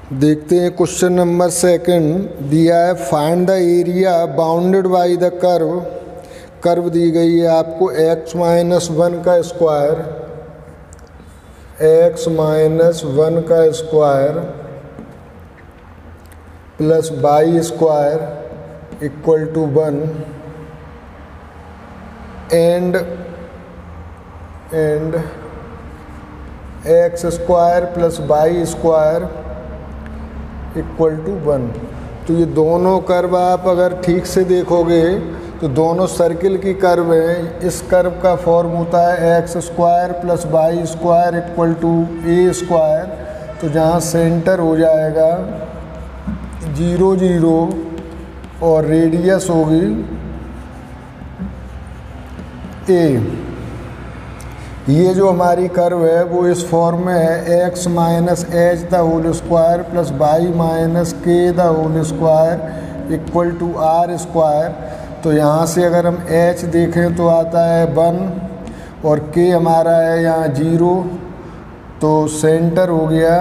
देखते हैं question number second. दिया है find the area bounded by the curve. Curve दी गई है आपको x माइनस वन का स्क्वायर, x माइनस वन का square plus y square equal to one and x square plus y square equal to one. तो ये दोनों curve आप अगर ठीक से देखोगे तो दोनों सर्किल की कर्व हैं। इस कर्व का फॉर्म होता है x square plus y square equal to a square. तो जहाँ सेंटर हो जाएगा 0 0 और रेडियस होगी ए। ये जो हमारी कर्व है वो इस फॉर्म में है x minus h the whole square plus y minus k the whole square equal to r square. तो यहाँ से अगर हम h देखें तो आता है 1 और k हमारा है यहाँ 0। तो सेंटर हो गया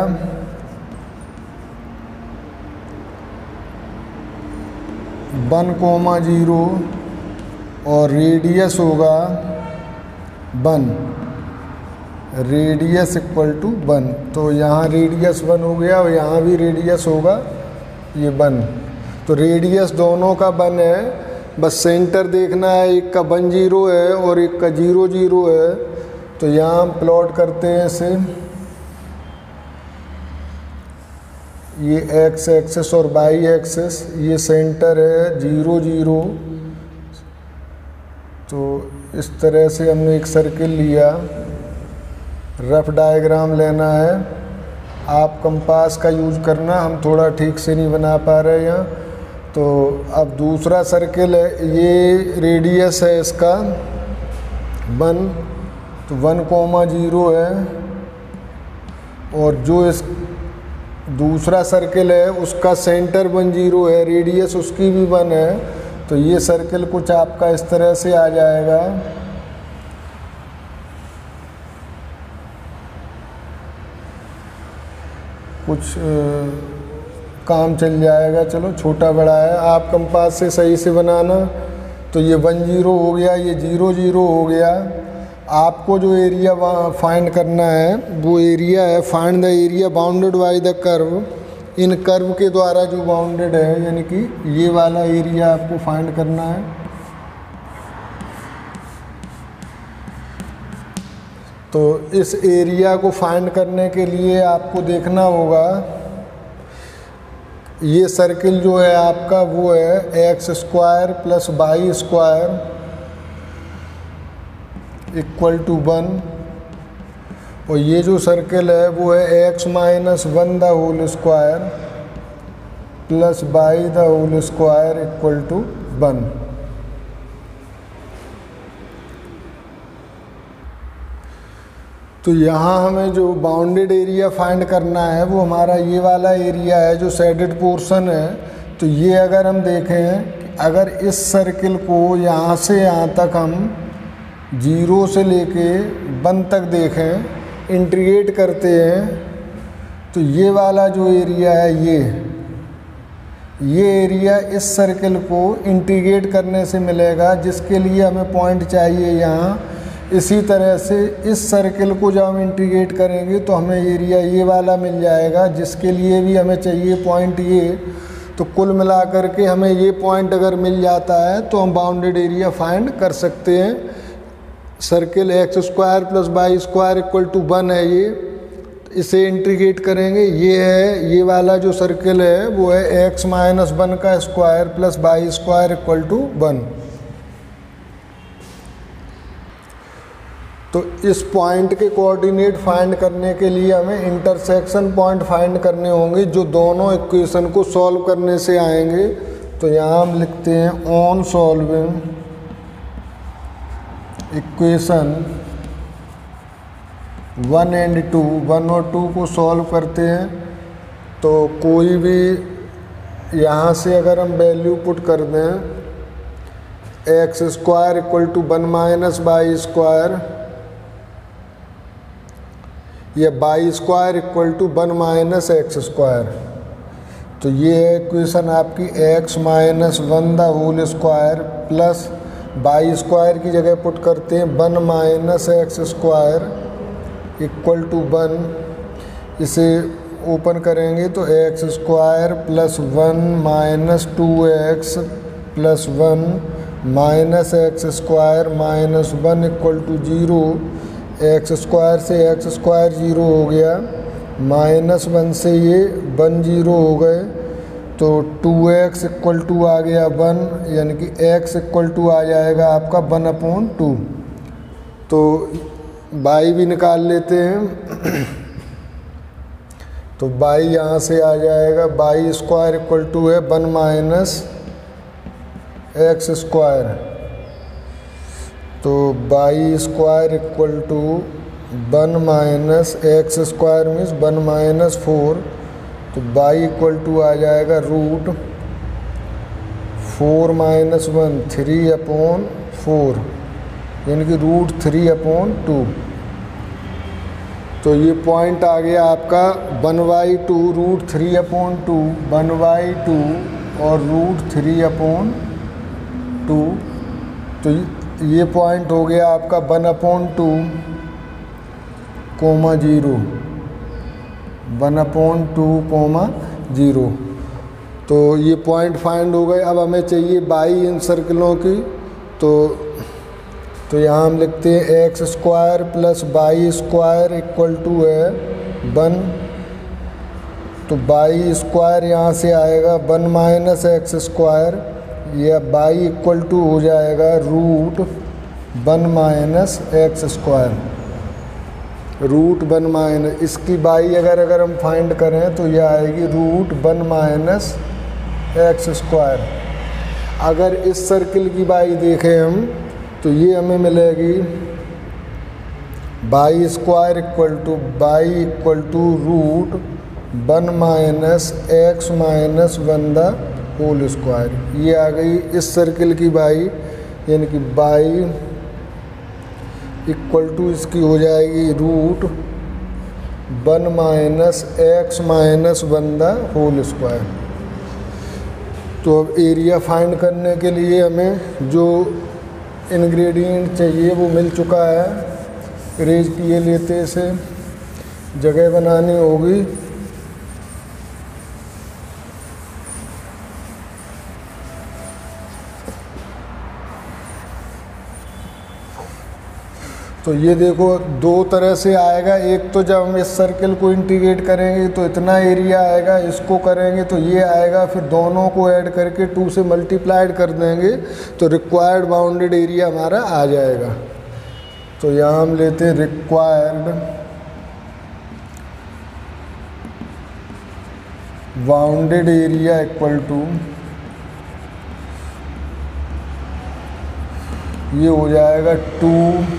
1,0 और रेडियस होगा 1, रेडियस इक्वल टू 1। तो यहाँ रेडियस 1 हो गया और यहाँ भी रेडियस होगा ये 1। तो रेडियस दोनों का 1 है, बस सेंटर देखना है। एक का 1 0 है और एक का 0 0 है। तो यहाँ हम प्लॉट करते हैं इसे। ये एक्स एक्सिस और बाई एक्सिस, ये सेंटर है 0 0। तो इस तरह से हमने एक सर्किल लिया। रफ डायग्राम लेना है, आप कंपास का यूज़ करना, हम थोड़ा ठीक से नहीं बना पा रहे यहाँ। तो अब दूसरा सर्किल है, ये रेडियस है इसका 1, तो 1,0 है। और जो इस दूसरा सर्किल है उसका सेंटर 1 0 है, रेडियस उसकी भी 1 है। तो ये सर्किल कुछ आपका इस तरह से आ जाएगा। कुछ काम चल जाएगा, चलो छोटा बड़ा है, आप कंपास से सही से बनाना। तो ये 1 0 हो गया, ये 0 0 हो गया। आपको जो एरिया फाइंड करना है वो एरिया है find the area bounded by the curve. इन कर्व के द्वारा जो बाउंडेड है, यानी कि ये वाला एरिया आपको फाइंड करना है। तो इस एरिया को फाइंड करने के लिए आपको देखना होगा, ये सर्किल जो है आपका वो है x square plus y square equal to 1। और ये जो सर्किल है वो है x minus 1 the whole square plus y the whole square equal to 1। तो यहाँ हमें जो बाउंडेड एरिया फाइंड करना है वो हमारा ये वाला एरिया है जो शेडेड पोर्शन है। तो ये अगर हम देखें, अगर इस सर्किल को यहाँ से यहाँ तक हम 0 से लेके 1 तक देखें, इंटीग्रेट करते हैं, तो ये वाला जो एरिया है ये एरिया इस सर्किल को इंटीग्रेट करने से मिलेगा, जिसके लिए हमें पॉइंट चाहिए यहाँ। इसी तरह से इस सर्किल को जब हम इंटीग्रेट करेंगे तो हमें एरिया ये वाला मिल जाएगा, जिसके लिए भी हमें चाहिए पॉइंट ये। तो कुल मिला करके हमें ये पॉइंट अगर मिल जाता है तो हम बाउंडेड एरिया फाइंड कर सकते हैं। Circle x square plus y square equal to 1 है ये, इसे इंटीग्रेट करेंगे। ये है, ये वाला जो सर्किल है वो है एक्स माइनस 1 का square plus y square equal to 1। तो इस पॉइंट के कोऑर्डिनेट फाइंड करने के लिए हमें इंटरसेक्शन पॉइंट फाइंड करने होंगे, जो दोनों इक्वेशन को सॉल्व करने से आएंगे। तो यहाँ हम लिखते हैं ऑन सॉल्विंग इक्वेशन 1 एंड 2, 1 और 2 को सॉल्व करते हैं। तो कोई भी यहाँ से अगर हम वैल्यू पुट कर दें, x square equal to 1 minus y square, या y square equal to 1 minus x square. तो ये है इक्वेशन आपकी x minus 1 the whole square plus y square की जगह पुट करते हैं 1 minus x square equal to 1। इसे ओपन करेंगे तो x square plus 1 minus 2x plus 1 minus x square minus 1 equal to 0। X square से एक्स स्क्वायर 0 हो गया, माइनस 1 से ये 1 0 हो गए, तो 2x इक्वल टू आ गया 1, यानी कि x इक्वल टू आ जाएगा आपका 1/2। तो y भी निकाल लेते हैं तो y यहाँ से आ जाएगा y स्क्वायर इक्वल टू है 1 माइनस एक्स स्क्वायर, तो y square equal to 1 minus x square means 1 minus 4, तो y इक्वल टू आ जाएगा रूट 4 माइनस 1 3/4, यानी कि रूट 3/2। तो ये पॉइंट आ गया आपका 1/2 रूट 3/2, 1/2 और रूट 3/2। तो ये पॉइंट हो गया आपका 1/2, 0, 1/2, 0। तो ये पॉइंट फाइंड हो गए। अब हमें चाहिए बाई इन सर्किलों की, तो यहाँ हम लिखते हैं x square plus y square equal to है 1, तो वाई स्क्वायर यहाँ से आएगा 1 माइनस एक्स स्क्वायर, या वाई इक्वल टू हो जाएगा root 1 minus x square, root 1 minus इसकी वाई अगर हम फाइंड करें तो यह आएगी रूट 1 माइनस एक्स स्क्वायर। अगर इस सर्किल की वाई देखें हम तो ये हमें मिलेगी y square equal to root 1 minus x minus 1 the whole square. ये आ गई इस सर्किल की वाई, यानी कि वाई इक्वल टू इसकी हो जाएगी root 1 minus x minus 1 the whole square. तो अब एरिया फाइंड करने के लिए हमें जो इंग्रेडिएंट चाहिए वो मिल चुका है, इरेज किए लेते इसे, जगह बनानी होगी। तो ये देखो दो तरह से आएगा, एक तो जब हम इस सर्किल को इंटीग्रेट करेंगे तो इतना एरिया आएगा, इसको करेंगे तो ये आएगा, फिर दोनों को ऐड करके 2 से मल्टीप्लाइड कर देंगे तो रिक्वायर्ड बाउंडेड एरिया हमारा आ जाएगा। तो यहाँ हम लेते हैं required bounded area equal to, ये हो जाएगा 2,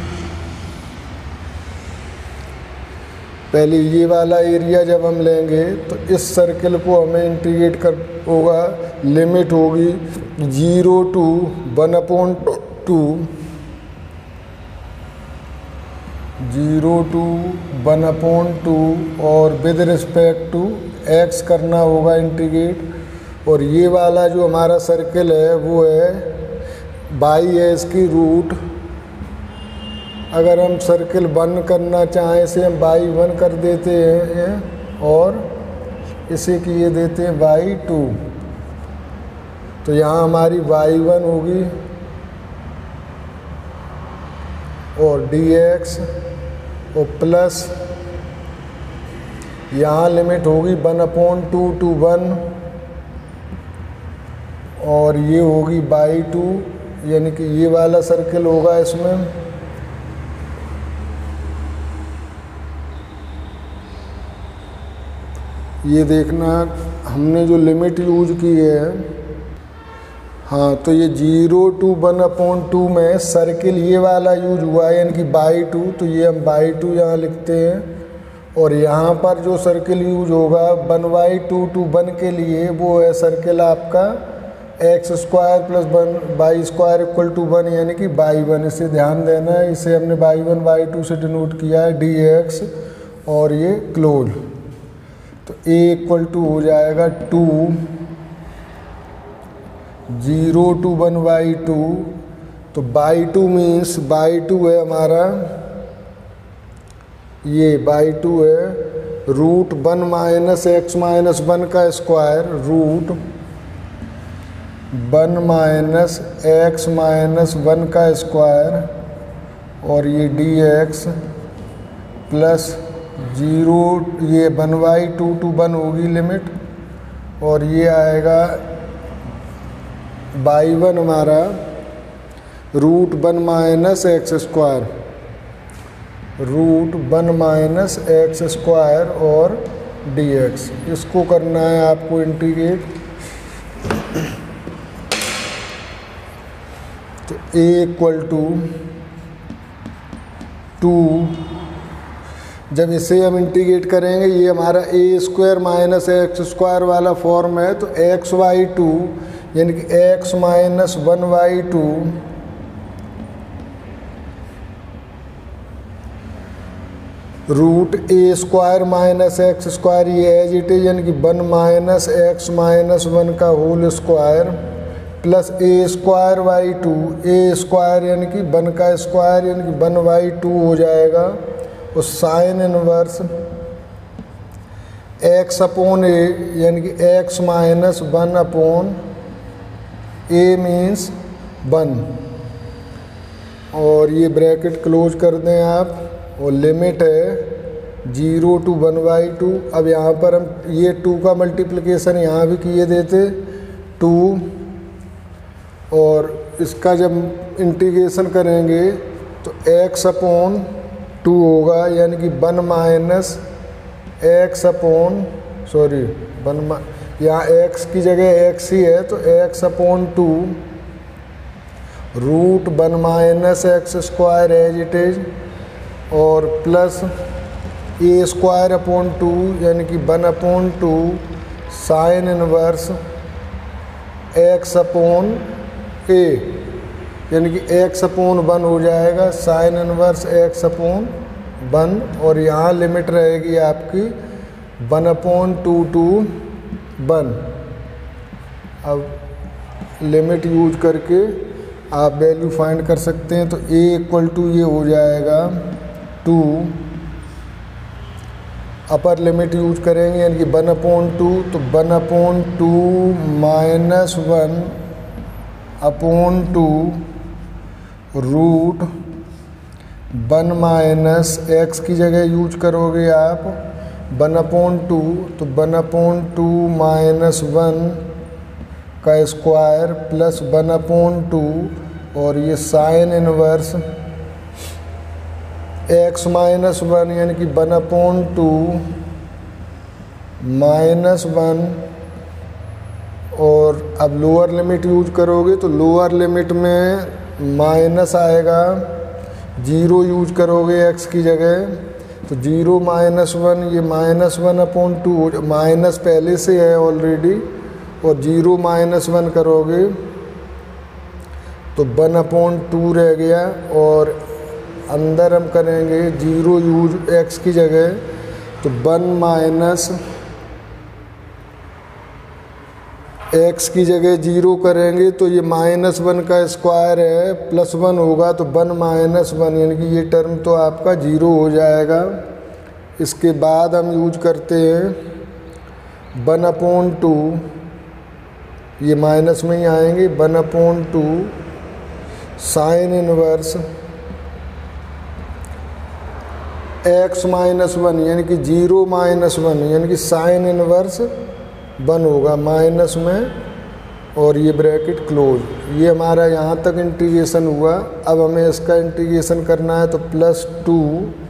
पहले ये वाला एरिया जब हम लेंगे तो इस सर्किल को हमें इंटीग्रेट कर होगा, लिमिट होगी 0 to 1/2, 0 to 1/2 और विद रिस्पेक्ट टू x करना होगा इंटीग्रेट। और ये वाला जो हमारा सर्किल है वो है बाई है इसकी रूट, अगर हम सर्किल 1 करना चाहें इसे हम बाई 1 कर देते हैं और इसे किए देते हैं बाई 2। तो यहाँ हमारी बाई 1 होगी और dx और प्लस यहाँ लिमिट होगी 1/2 to 1 और ये होगी बाई 2, यानी कि ये वाला सर्किल होगा इसमें। ये देखना हमने जो लिमिट यूज की है, हाँ, तो ये 0 to 1/2 में सर्किल ये वाला यूज हुआ है, यानी कि बाई 2, तो ये हम बाई 2 यहाँ लिखते हैं। और यहाँ पर जो सर्किल यूज होगा 1/2 to 1 के लिए वो है सर्किल आपका x square plus 1 y square equal to 1, यानी कि बाई 1। इसे ध्यान देना है, इसे हमने बाई 1 बाई 2 से डिनोट किया है dx और ये क्लोज। तो a इक्वल टू हो जाएगा 2 0 to 1/2। तो बाई 2 मीन्स बाई 2 है हमारा, ये बाई 2 है रूट 1 माइनस एक्स माइनस 1 का square, root 1 minus x minus 1 का स्क्वायर, और ये डी एक्स प्लस 0, ये 1/2 to 1 होगी लिमिट, और ये आएगा बाई 1 हमारा root 1 minus x square, root 1 minus x square और डी एक्स। इसको करना है आपको इंटीग्रेट। तो a इक्वल टू 2, जब इसे हम इंटीग्रेट करेंगे, ये हमारा a square minus x square वाला फॉर्म है, तो x/2 यानी कि x minus 1/2 root a square minus x square, ये एज इट इज यानी कि 1 माइनस एक्स माइनस 1 का whole square plus a square by 2, a square यानी कि 1 का स्क्वायर यानी कि 1/2 हो जाएगा, और sine inverse x upon a यानी कि x minus 1 upon a means 1, और ये ब्रैकेट क्लोज कर दें आप, और लिमिट है 0 to 1/2। अब यहाँ पर हम ये 2 का मल्टीप्लिकेशन यहाँ भी किए देते 2, और इसका जब इंटीग्रेशन करेंगे तो x अपॉन 2 होगा, यानी कि 1 माइनस एक्स अपॉन, सॉरी 1, यहाँ x की जगह x ही है, तो x upon 2 root 1 minus x square as it is, और प्लस a स्क्वायर अपॉन 2 यानी कि 1 upon 2 sine inverse x upon a यानी कि x अपॉन 1 हो जाएगा, साइन इनवर्स x अपॉन 1, और यहाँ लिमिट रहेगी आपकी 1 अपॉन 2 to 1। अब लिमिट यूज करके आप वैल्यू फाइंड कर सकते हैं। तो a इक्वल टू ये हो जाएगा 2, अपर लिमिट यूज करेंगे यानी कि 1 अपॉन 2, तो 1 upon 2 minus 1 upon 2 root 1 minus x की जगह यूज करोगे आप 1 अपॉन 2, तो 1 अपॉन 2 माइनस 1 का स्क्वायर प्लस 1 अपॉन 2, और ये साइन इनवर्स x माइनस 1 यानी कि 1 अपॉन 2 माइनस 1, और अब लोअर लिमिट यूज करोगे तो लोअर लिमिट में माइनस आएगा, 0 यूज करोगे x की जगह, तो 0 माइनस 1, ये माइनस 1 अपॉन 2, माइनस पहले से है ऑलरेडी, और 0 माइनस 1 करोगे तो 1 अपॉन 2 रह गया, और अंदर हम करेंगे 0 यूज x की जगह, तो 1 माइनस x की जगह 0 करेंगे तो ये माइनस 1 का स्क्वायर है प्लस 1 होगा, तो 1 माइनस 1 यानी कि ये टर्म तो आपका 0 हो जाएगा। इसके बाद हम यूज करते हैं 1 अपॉन 2, ये माइनस में ही आएंगे, 1 upon 2 sine inverse x minus 1 यानी कि 0 माइनस 1 यानी कि साइन इनवर्स 1 होगा माइनस में, और ये ब्रैकेट क्लोज। ये हमारा यहाँ तक इंटीग्रेशन हुआ। अब हमें इसका इंटीग्रेशन करना है, तो प्लस 2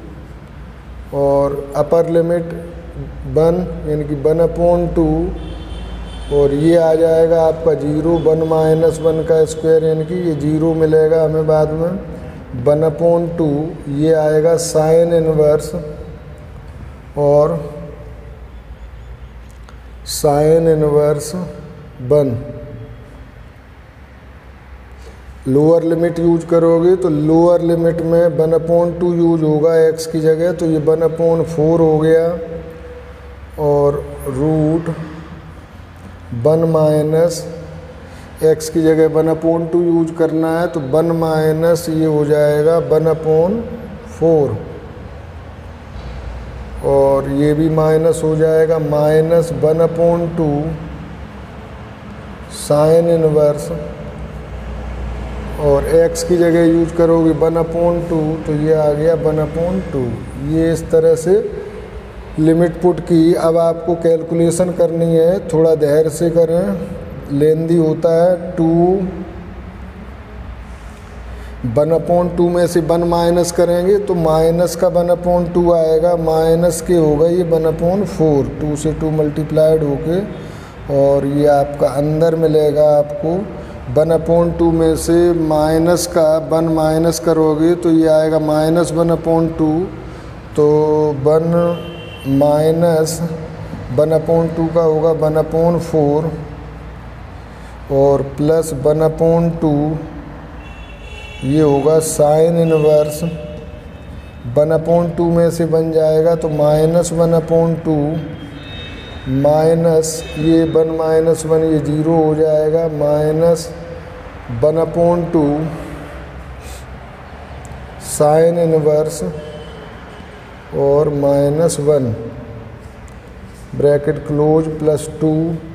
और अपर लिमिट 1 यानी कि 1 अपॉन 2, और ये आ जाएगा आपका 0, 1 माइनस 1 का स्क्वायर यानी कि ये 0 मिलेगा हमें बाद में, 1 अपॉन 2, ये आएगा साइन इनवर्स, और sine inverse 1। Lower limit use करोगे तो लोअर लिमिट में 1 अपॉन 2 यूज होगा x की जगह, तो ये 1 अपॉन 4 हो गया, और रूट 1 माइनस एक्स की जगह 1/2 यूज करना है तो 1 माइनस ये हो जाएगा 1/4 और ये भी माइनस हो जाएगा -1/2 साइन इनवर्स और x की जगह यूज करोगे 1/2 तो ये आ गया 1/2। ये इस तरह से लिमिट पुट की। अब आपको कैलकुलेशन करनी है, थोड़ा धैर्य से करें, लेंदी होता है। 1/2 में से 1 माइनस करेंगे तो माइनस का 1/2 आएगा, माइनस के होगा ये 1/4, 2 से 2 मल्टीप्लाइड होके और ये आपका अंदर मिलेगा आपको 1/2 में से माइनस का 1 माइनस करोगे तो ये आएगा -1/2, तो 1 माइनस 1/2 का होगा 1/4 और प्लस 1/2 ये होगा साइन इनवर्स 1/2 में से बन जाएगा तो -1/2 माइनस ये 1 माइनस 1 ये 0 हो जाएगा, -1/2 साइन इनवर्स और -1 ब्रैकेट क्लोज प्लस 2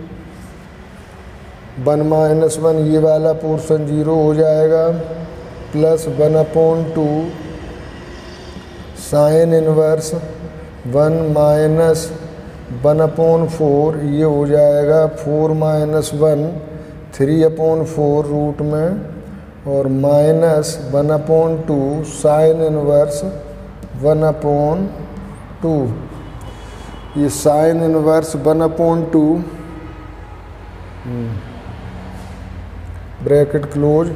1 माइनस 1 ये वाला पोर्शन 0 हो जाएगा प्लस 1/2 साइन इनवर्स 1 माइनस 1/4 ये हो जाएगा 4 माइनस 1 3/4 रूट में और माइनस 1/2 साइन इनवर्स 1/2। ये साइन इनवर्स 1/2 ब्रैकेट क्लोज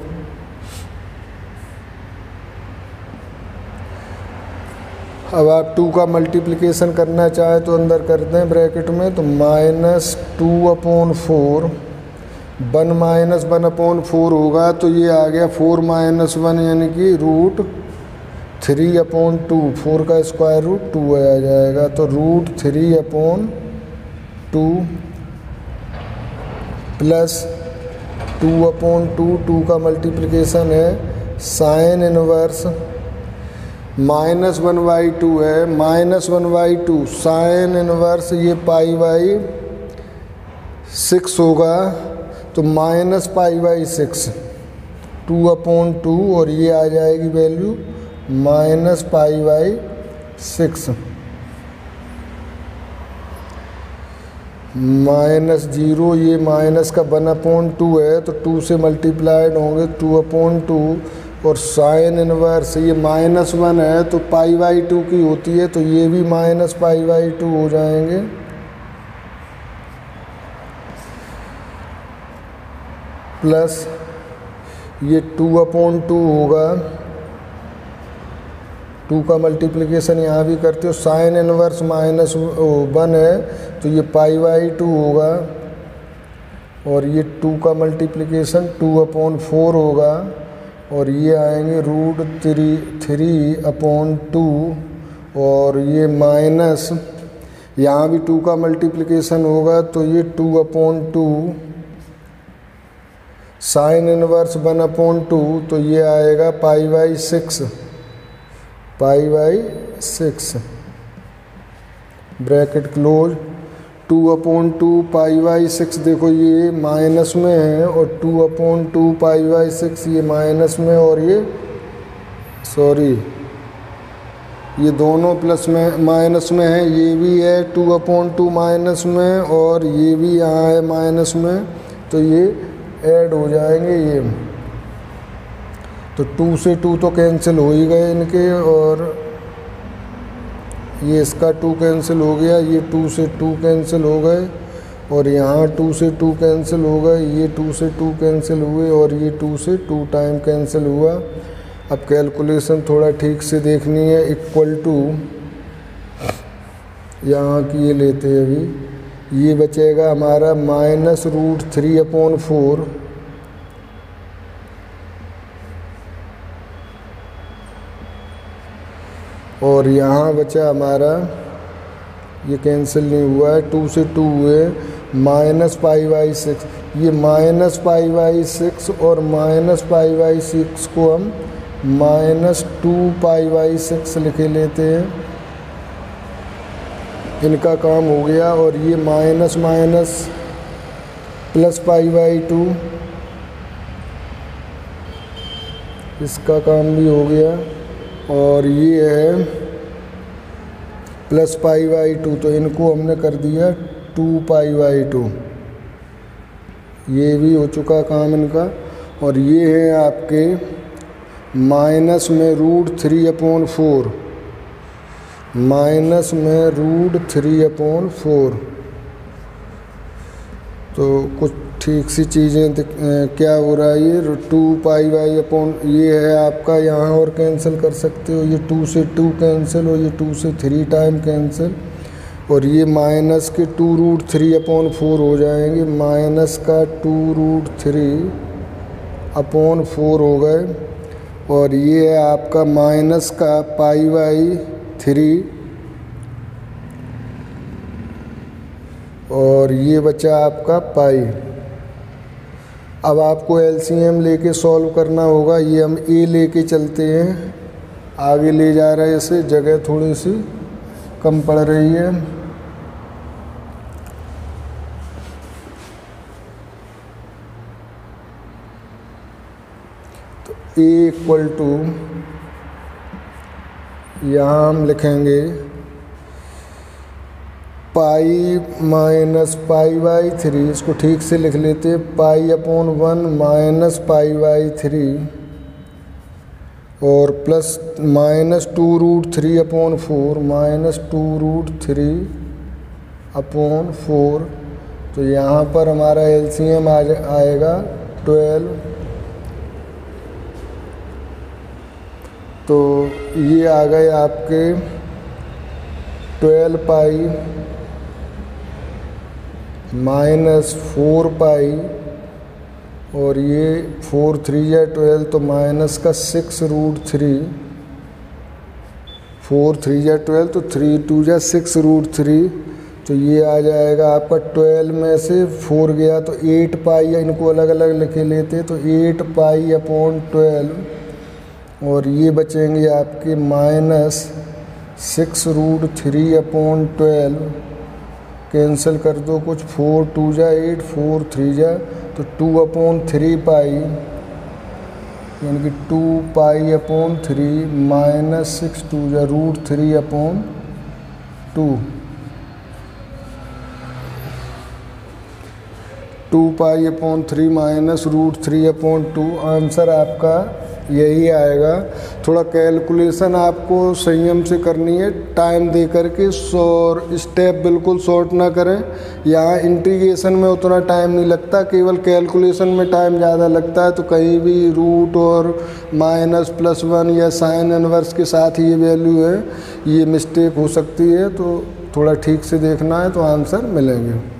अब आप 2 का मल्टीप्लिकेशन करना चाहे तो अंदर करते हैं ब्रैकेट में, तो -2/4 1 माइनस 1/4 होगा तो ये आ गया 4 माइनस 1 यानी कि रूट 3/2, 4 का स्क्वायर रूट 2 आ जाएगा तो रूट 3/2 प्लस 2/2, 2 का मल्टीप्लिकेशन है साइन इनवर्स -1/2 है, -1/2 साइन इनवर्स ये π/6 होगा तो -π/6 2/2 और ये आ जाएगी वैल्यू -π/6 -0 ये माइनस का 1/2 है तो 2 से मल्टीप्लाइड होंगे 2/2 और साइन इनवर्स ये -1 है तो π/2 की होती है तो ये भी -π/2 हो जाएंगे प्लस ये 2/2 होगा, 2 का मल्टीप्लिकेशन यहाँ भी करते हो, साइन इनवर्स -1 है तो ये π/2 होगा और ये 2 का मल्टीप्लिकेशन 2/4 होगा और ये आएंगे रूट 3/2 और ये माइनस यहाँ भी 2 का मल्टीप्लिकेशन होगा तो ये 2/2 साइन इनवर्स 1/2 तो ये आएगा π/6 ब्रैकेट क्लोज 2/2 π/6 देखो ये माइनस में है और 2/2 π/6 ये माइनस में और ये सॉरी ये दोनों प्लस में माइनस में है, ये भी है 2/2 माइनस में और ये भी यहाँ है माइनस में तो ये ऐड हो जाएंगे ये तो 2 से 2 तो कैंसिल हो ही गए इनके और ये इसका 2 कैंसिल हो गया, ये 2 से 2 कैंसिल हो गए और यहाँ 2 से 2 कैंसिल हो गए, ये 2 से 2 कैंसिल हुए और ये 2 से 2 टाइम कैंसिल हुआ। अब कैलकुलेशन थोड़ा ठीक से देखनी है, इक्वल टू यहाँ की ये लेते हैं अभी, ये बचेगा हमारा -√3/4 और यहाँ बचा हमारा ये कैंसिल नहीं हुआ है, 2 से 2 हुए, -π/6, ये -π/6 और -π/6 को हम -2π/6 लिख लेते हैं, इनका काम हो गया। और ये माइनस माइनस +π/2, इसका काम भी हो गया। और ये है +π/2, तो इनको हमने कर दिया 2π/2, ये भी हो चुका काम इनका। और ये है आपके माइनस में √3/4, माइनस में √3/4। तो कुछ ठीक सी चीज़ें क्या हो रहा है, ये 2π/, ये है आपका, यहाँ और कैंसिल कर सकते हो, ये 2 से 2 कैंसिल और ये 2 से 3 टाइम कैंसिल। और ये माइनस के 2√3/4 हो जाएंगे, माइनस का 2√3/4 हो गए। और ये है आपका माइनस का π/3, और ये बचा आपका पाई। अब आपको एलसीएम लेके सॉल्व करना होगा। ये हम ए लेके चलते हैं, आगे ले जा रहे हैं, इसे जगह थोड़ी सी कम पड़ रही है। तो ए = यहाँ हम लिखेंगे पाई माइनस π/3, इसको ठीक से लिख लेते हैं, π/1 माइनस π/3 और प्लस -2√3/4, माइनस 2√3/4। तो यहाँ पर हमारा एलसीएम आएगा 12। तो ये आ गए आपके 12π माइनस 4π, और ये 4 3 या 12, तो माइनस का 6√3, 4 3 या 12, तो 3 2 या 6√3। तो ये आ जाएगा आपका 12 में से 4 गया तो 8π, या इनको अलग अलग लिखे लेते, तो 8π/12। और ये बचेंगे आपके माइनस 6√3/12, कैंसिल कर दो कुछ, 4 2 जा 8, 4 3 जा, तो 2/3π, यानी कि 2π/3 माइनस 6 2 जा √3/2, 2π/3 माइनस √3/2। आंसर आपका यही आएगा। थोड़ा कैलकुलेशन आपको संयम से करनी है, टाइम दे करके, और स्टेप बिल्कुल शॉर्ट ना करें। यहाँ इंटीग्रेशन में उतना टाइम नहीं लगता, केवल कैलकुलेशन में टाइम ज़्यादा लगता है। तो कहीं भी रूट और माइनस +1 या साइन इनवर्स के साथ ये वैल्यू है, ये मिस्टेक हो सकती है। तो थोड़ा ठीक से देखना है तो आंसर मिलेंगे।